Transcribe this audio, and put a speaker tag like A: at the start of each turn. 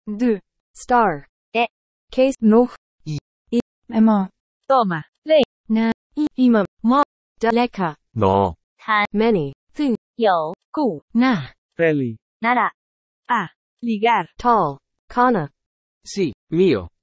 A: d, star,
B: e,
A: case, no, i, emma,
B: toma, lei,
A: na, imam, ma, daleka,
C: 너,
B: 谈
A: many, thing,
B: 有
A: ku, na,
D: Feli.
B: nada, a ligar,
A: tall, kana,
C: sì, mio.